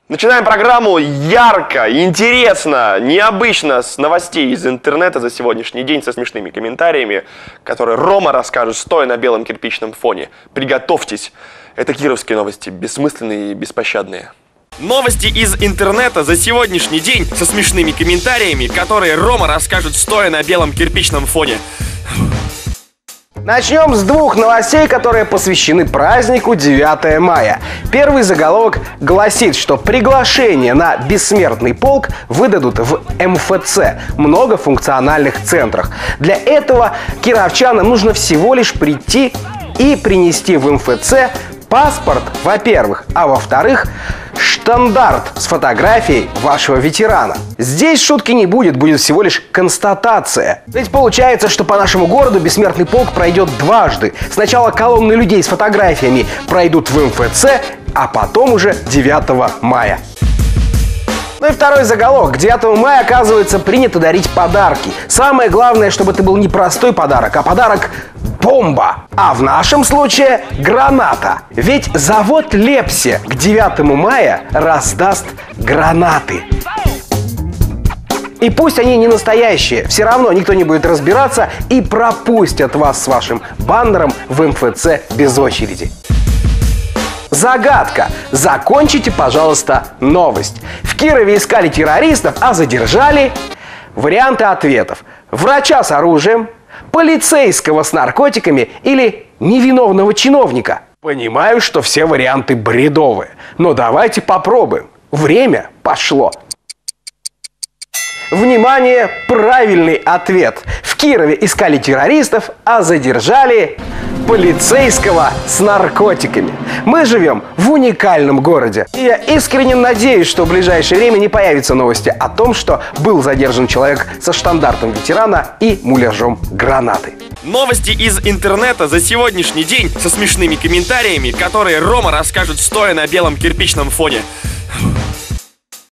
Начинаем программу ярко, интересно, необычно с новостей из интернета за сегодняшний день со смешными комментариями, которые Рома расскажет, стоя на белом кирпичном фоне. Приготовьтесь, это кировские новости, бессмысленные и беспощадные. Новости из интернета за сегодняшний день со смешными комментариями, которые Рома расскажет, стоя на белом кирпичном фоне. Начнем с двух новостей, которые посвящены празднику 9 мая. Первый заголовок гласит, что приглашение на бессмертный полк выдадут в МФЦ, многофункциональных центрах. Для этого кировчанам нужно всего лишь прийти и принести в МФЦ паспорт, во-первых, а во-вторых, штандарт с фотографией вашего ветерана. Здесь шутки не будет, будет всего лишь констатация. Ведь получается, что по нашему городу бессмертный полк пройдет дважды. Сначала колонны людей с фотографиями пройдут в МФЦ, а потом уже 9 мая. Ну и второй заголовок. К 9 мая, оказывается, принято дарить подарки. Самое главное, чтобы это был не простой подарок, а подарок бомба. А в нашем случае граната. Ведь завод Лепси к 9 мая раздаст гранаты. И пусть они не настоящие, все равно никто не будет разбираться и пропустят вас с вашим баннером в МФЦ без очереди. Загадка. Закончите, пожалуйста, новость. В Кирове искали террористов, а задержали... Варианты ответов. Врача с оружием, полицейского с наркотиками или невиновного чиновника. Понимаю, что все варианты бредовые, но давайте попробуем. Время пошло. Внимание, правильный ответ. В Кирове искали террористов, а задержали... полицейского с наркотиками. Мы живем в уникальном городе. И я искренне надеюсь, что в ближайшее время не появятся новости о том, что был задержан человек со штандартом ветерана и муляжом гранаты. Новости из интернета за сегодняшний день со смешными комментариями, которые Рома расскажет, стоя на белом кирпичном фоне.